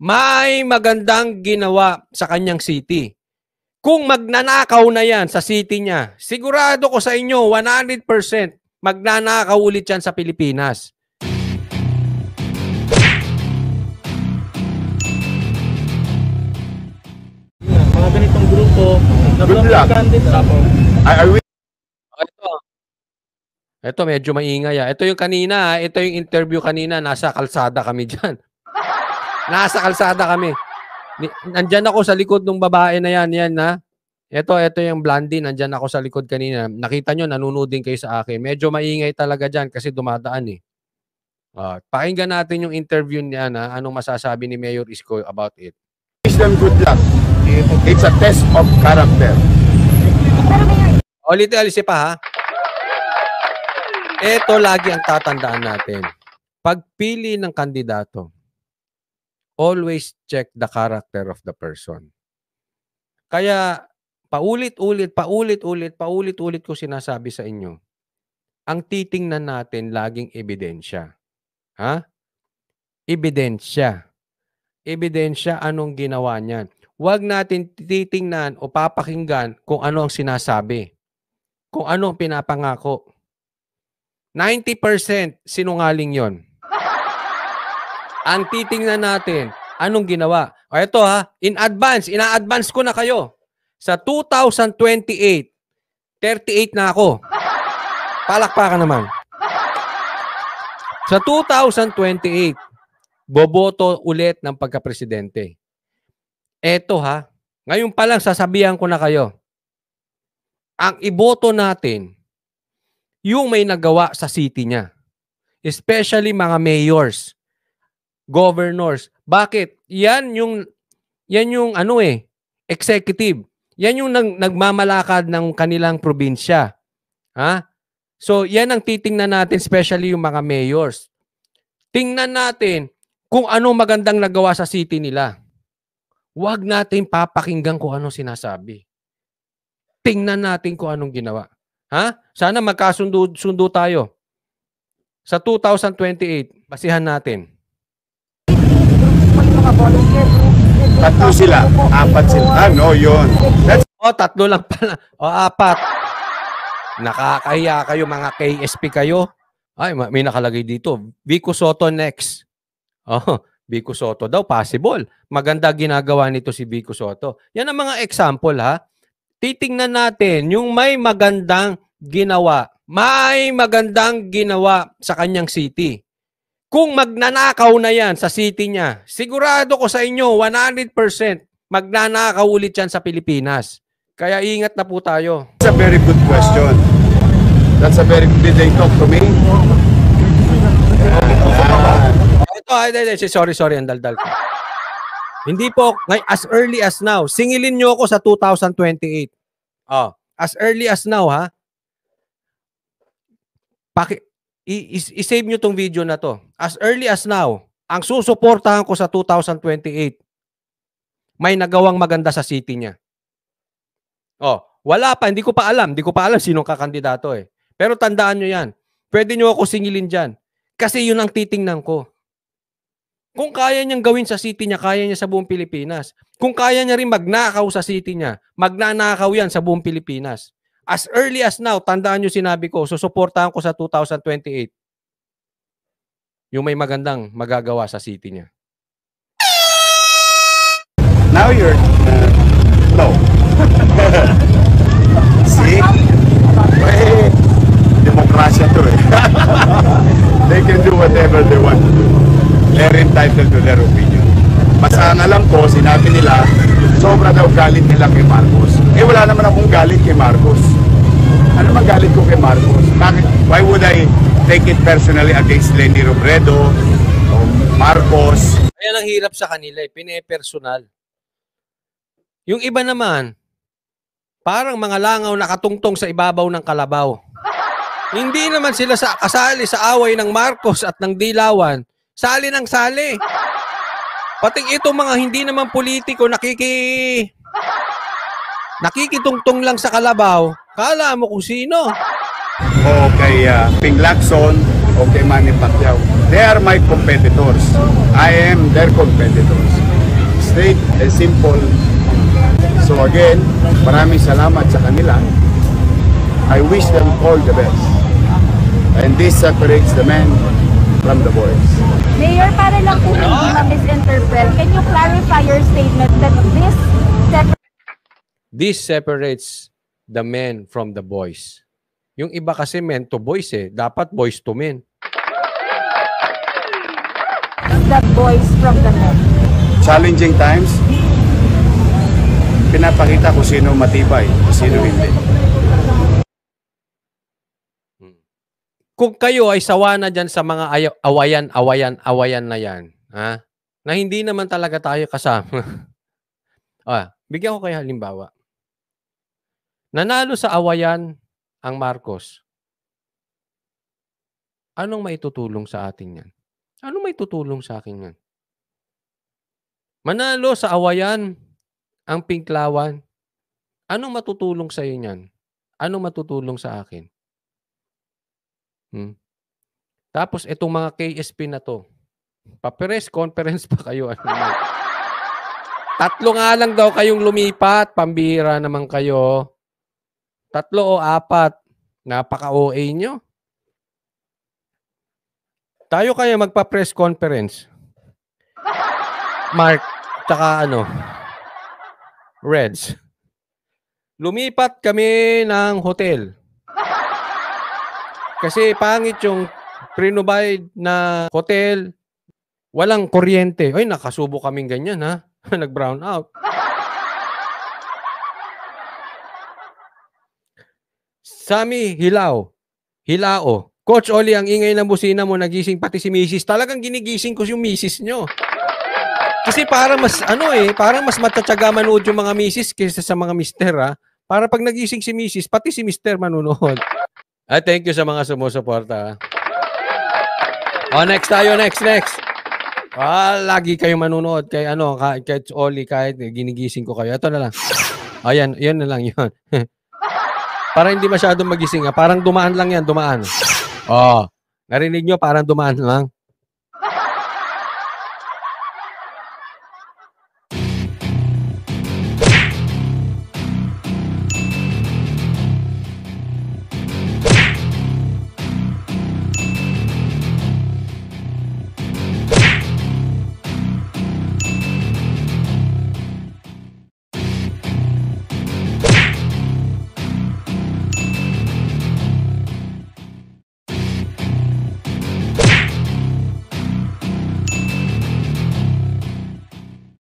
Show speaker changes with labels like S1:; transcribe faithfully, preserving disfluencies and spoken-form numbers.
S1: may magandang ginawa sa kanyang city. Kung magnanakaw na yan sa city niya, sigurado ko sa inyo, one hundred percent magnanakaw ulit yan sa Pilipinas.
S2: Mga ganitong grupo,
S3: good luck. I, I will...
S1: Ito. Ito, medyo maingay. Ah. Ito yung kanina. Ito yung interview kanina. Nasa kalsada kami dyan. Nasa kalsada kami. Nandyan ako sa likod ng babae na yan. Yan na. Ito, ito yung blondie. Nandyan ako sa likod kanina. Nakita nyo, nanonood din kayo sa akin. Medyo maingay talaga dyan kasi dumadaan eh. Uh, pakinggan natin yung interview niya na anong masasabi ni Mayor Isko about it.
S3: Wish them good luck. It's a test of character.
S1: Ulit-ulit pa ha. Ito lagi ang tatandaan natin. Pagpili ng kandidato, always check the character of the person. Kaya paulit-ulit, paulit-ulit, paulit-ulit ko sinasabi sa inyo, ang titingnan natin laging ebidensya. Ha? Ebidensya. Ebidensya anong ginawa niyan. Huwag natin titingnan o papakinggan kung ano ang sinasabi. Kung ano ang pinapangako. ninety percent sinungaling yon. Ang titingnan natin, anong ginawa? O ito ha, in advance, ina-advance ko na kayo. Sa two thousand twenty-eight, thirty-eight na ako. Palakpakan naman. Sa two thousand twenty-eight, boboto ulit ng pagka-presidente. Eto ha, ngayon pa lang sasabihan ko na kayo. Ang iboto natin, yung may nagawa sa city niya. Especially mga mayors, governors. Bakit? Yan yung, yan yung ano eh, executive. Yan yung nag, nagmamalakad ng kanilang probinsya. Ha? So, yan ang titingnan natin, especially yung mga mayors. Tingnan natin kung ano magandang nagawa sa city nila. Huwag natin papakinggan kung anong sinasabi. Tingnan natin kung anong ginawa. Ha? Sana magkasundo-sundo tayo. Sa two thousand twenty-eight, basihan natin.
S3: Tatlo sila, apat sila. Ah, no, yun. That's...
S1: O, tatlo lang pala. O, apat. Nakakahiya kayo, mga K S P kayo. Ay, may nakalagay dito. Vico Soto next. Oh, Vico Soto daw, possible. Maganda ginagawa nito si Vico Soto. Yan ang mga example, ha? Titingnan natin yung may magandang ginawa. May magandang ginawa sa kanyang city. Kung magnanakaw na yan sa city niya, sigurado ko sa inyo, one hundred percent magnanakaw ulit yan sa Pilipinas. Kaya ingat na po tayo.
S3: That's a very good question. That's a very good... Did they talk to me?
S1: Ito, ay, ay, ay, sorry, sorry, ang daldal ko. Hindi po, as early as now, singilin nyo ako sa two thousand twenty-eight. Oh, as early as now, ha? Paki, i-save nyo tong video na to. As early as now, ang susuportahan ko sa two thousand twenty-eight, may nagawang maganda sa city niya. Oh, wala pa, hindi ko pa alam. Hindi ko pa alam sinong kakandidato eh. Pero tandaan nyo yan. Pwede nyo ako singilin dyan. Kasi yun ang titingnan ko. Kung kaya niyang gawin sa city niya, kaya niya sa buong Pilipinas. Kung kaya niya rin magnakaw sa city niya, magnanakaw yan sa buong Pilipinas. As early as now, tandaan niyo sinabi ko, susuportahan ko sa two thousand twenty-eight yung may magandang magagawa sa city niya.
S3: Now you're... Uh, no. See? May demokrasya to eh. They can do whatever they want to do. They're entitled to their opinion. Basta na lang po, sinabi nila, sobra daw galit nila kay Marcos. Eh wala naman akong galit kay Marcos. Ano man galit ko kay Marcos? Bakit? Why would I take it personally against Lenny Robredo, Marcos?
S1: Ayan ang hirap sa kanila eh, pine-personal. Yung iba naman, parang mga langaw nakatungtong sa ibabaw ng kalabaw. Hindi naman sila sa kasali sa away ng Marcos at ng Dilawan. Sali ng sali. Pating itong mga hindi naman politiko nakiki nakikitungtong lang sa kalabaw. Kala mo kung sino.
S3: O kay uh, Ping Lacson o kay Manny Pacquiao. They are my competitors. I am their competitors. straight and simple. So again, maraming salamat sa kanila. I wish them all the best. And this separates the men from the boys.
S4: Mayor, para lang po hindi ma-misinterpret, can you clarify your statement that this separates
S1: This separates the men from the boys. Yung iba kasi men to boys eh. Dapat boys to men.
S4: the boys from the men?
S3: Challenging times, pinapakita kung sino matibay, kung sino hindi.
S1: Kung kayo ay sawa na dyan sa mga ay- awayan, awayan, awayan na yan, ha? Na hindi naman talaga tayo kasama. ah, bigyan ko kayo halimbawa. Nanalo sa awayan ang Marcos. Anong maitutulong sa atin yan? Anong maitutulong sa akin yan? Manalo sa awayan ang Pinklawan. Anong matutulong sa iyo yan? Anong matutulong sa akin? Hmm. Tapos itong mga K S P na to, pa-press conference pa kayo. Ano naman? Tatlo nga lang daw kayong lumipat, pambihira naman kayo. Tatlo o apat, napaka-O A nyo. Tayo kaya magpa-press conference. Mark, tsaka ano, Reds. Lumipat kami ng hotel. Kasi pangit yung pre-provide na hotel, walang kuryente. Ay, nakasubo kaming ganyan, ha? Nag-brown out. Sami, hilaw. Hilao. Coach Oli, ang ingay ng busina mo, nagising pati si misis. Talagang ginigising ko yung misis nyo. Kasi para mas, ano eh, para mas matatsaga manood yung mga misis kaysa sa mga mister, ha? Para pag nagising si misis, pati si mister manunood. Ah, thank you sa mga sumusuporta. Oh, next tayo, next, next. Ah, lagi kayong manunood kay ano, kahit, kahit Oli, kahit ginigising ko kayo. Ito na lang. Ayan, yan na lang yun. Para hindi masyadong magising. Ah. Parang dumaan lang yan, dumaan. Oh, narinig nyo, parang dumaan lang.